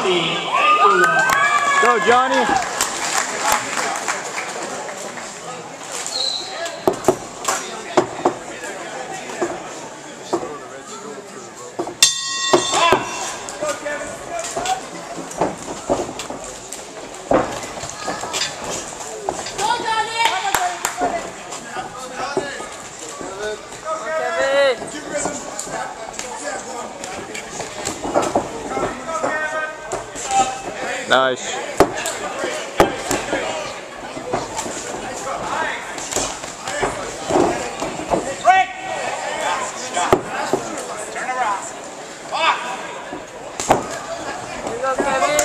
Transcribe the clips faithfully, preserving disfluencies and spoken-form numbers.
Johnny Angula. Go, Johnny. Nice. Break. Turn around. Ah. Here you go, Kevin.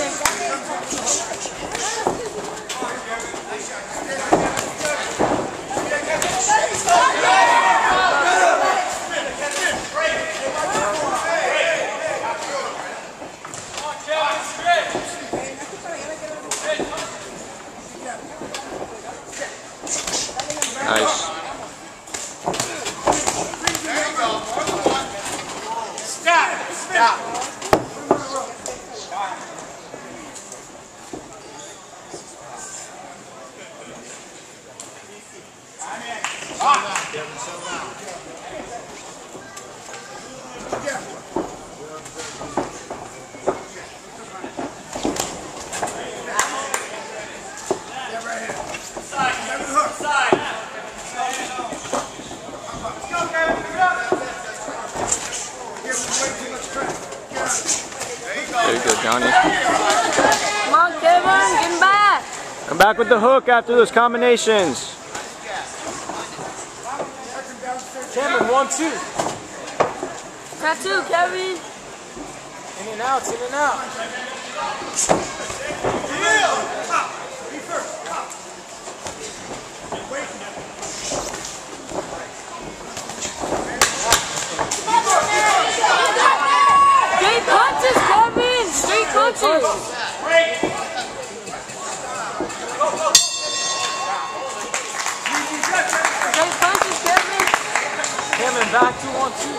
Nice. Stop. Stop. There you go, Johnny. Come on, Kevin, get him back. Come back with the hook after those combinations. Kevin, one, two. Tattoo, Kevin. In and out, in and out. Straight punches, Kevin. Straight punches. Straight punches, Kevin. Kevin, back to one, two.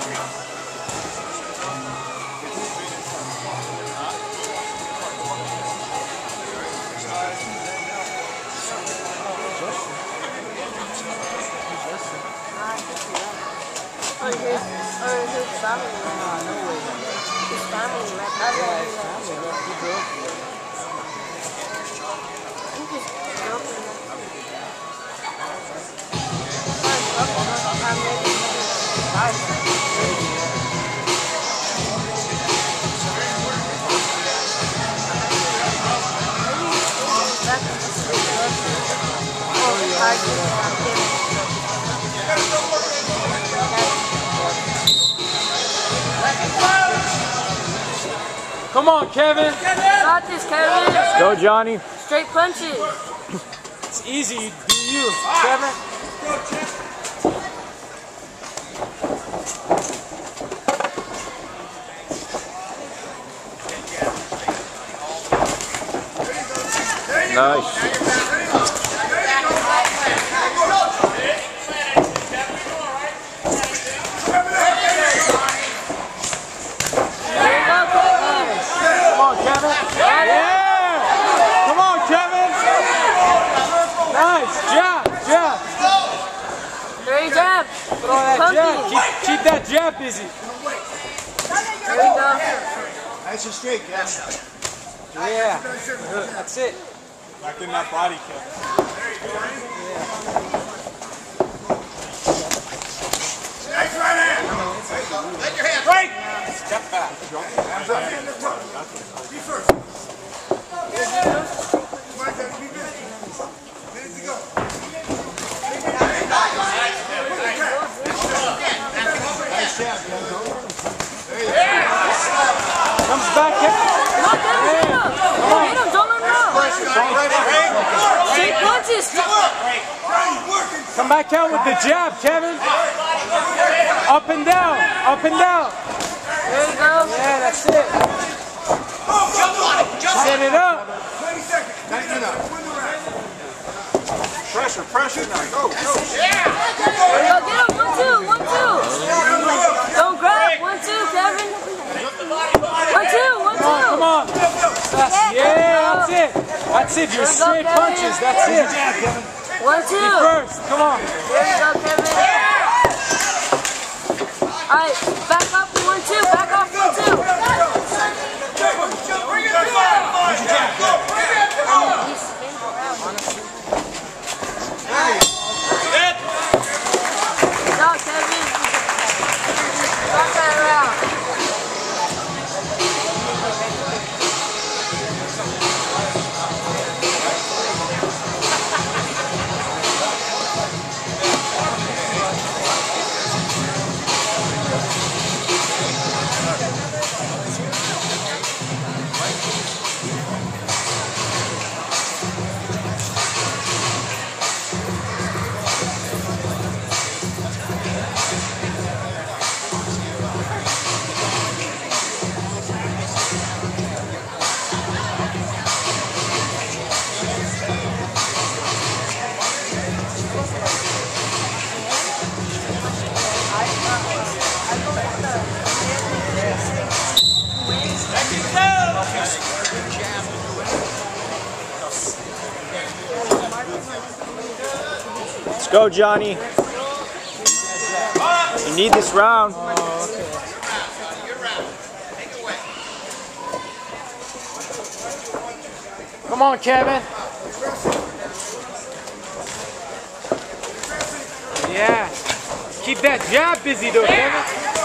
Or his, or his family. His family, like I don't know. I'm just joking. I'm ready. Come on, Kevin. Got this, Kevin. Go, Johnny. Straight punches. It's easy. Do you, Kevin? Nice. Come on, Kevin. Yeah! Come on, Kevin. Nice. Jab, jab. Great jab. Throw that jab. Keep, keep that jab busy. There we go. Nice and straight, yes. Yeah. That's it. Back in that body kick. Nice right hand. Let your hands break. Step back. Hands up. Be first. Minutes to go. Comes back, Kevin. Knock him, hit him. Hit him, don't let him know. Straight punches. Come back out with the jab, Kevin. Up and down, up and down. There you go. Yeah, that's it. Set it up. Pressure, pressure now. Go, go. There you go. Get him. One, two, one, two. Don't grab. One, two, Kevin. One, two, one, two. Come on, come on. That's it. Your Here we go, straight Kevin. punches. That's it. One, two. Be first. Come on. Here we go, Kevin. Alright, back up, one, two. Back off, one, two. He's spinning around. Good job, Kevin. Back that around. Let's go, Johnny. You need this round. Come on, Kevin. Yeah. Keep that jab busy though, Kevin.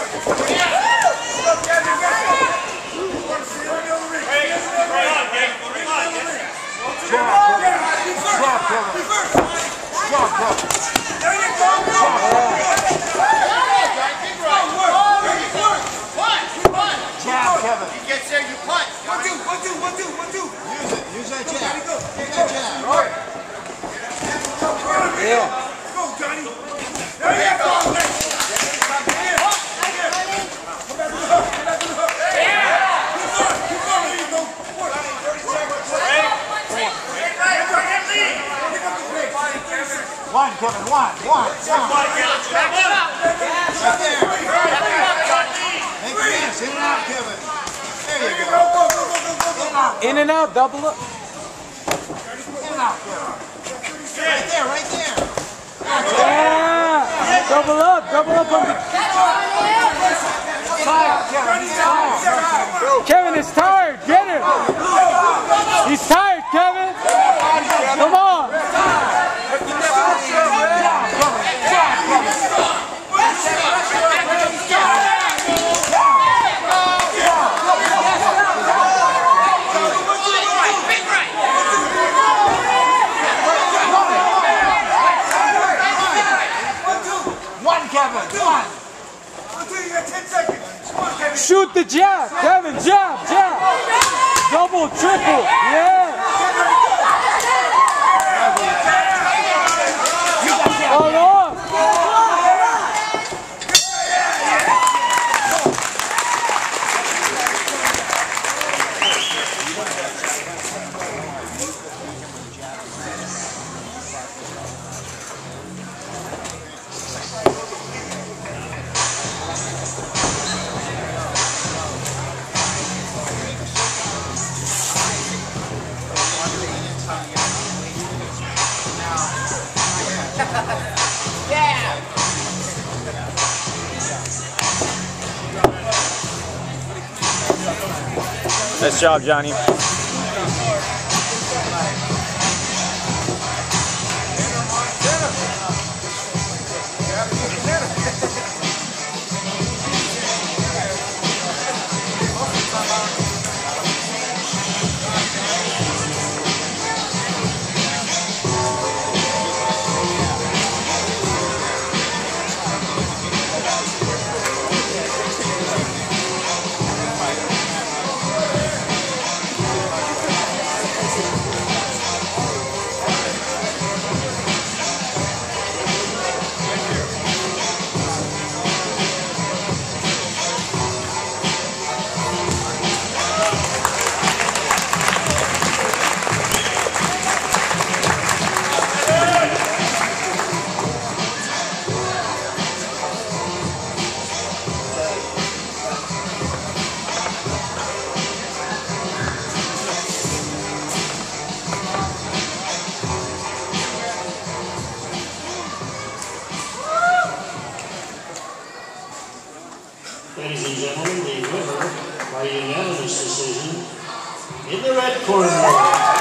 He gets there, you punch. One, two, one, two, one, two, one, two. Use it. Use that jab. Use that jab. Right. Yeah. Go, Johnny. There you go. One, Kevin, one, one, one. Right there. Make it dance, in and out, Kevin. There you go. Go, go, go, go, go, go. In and out, double up. In and out, Kevin. Right there, right there. Yeah. Double up, double up on the. Tired, Kevin. He's tired. Kevin is tired. Get him. He's tired, Kevin. Come on. One, Kevin, one. Until you got ten seconds. Come on, Kevin. Shoot the jab, Kevin. Jab, jab. Double, triple. Yeah. All on. Nice job, Johnny. Ladies and gentlemen, the winner by unanimous decision in the red corner.